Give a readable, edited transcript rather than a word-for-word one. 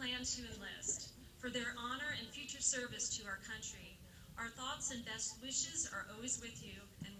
plan to enlist. For their honor and future service to our country, our thoughts and best wishes are always with you, and